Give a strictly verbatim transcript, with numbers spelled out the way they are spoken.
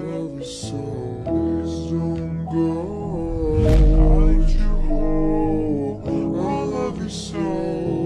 love you so. Please don't go. I need you whole. I love you so.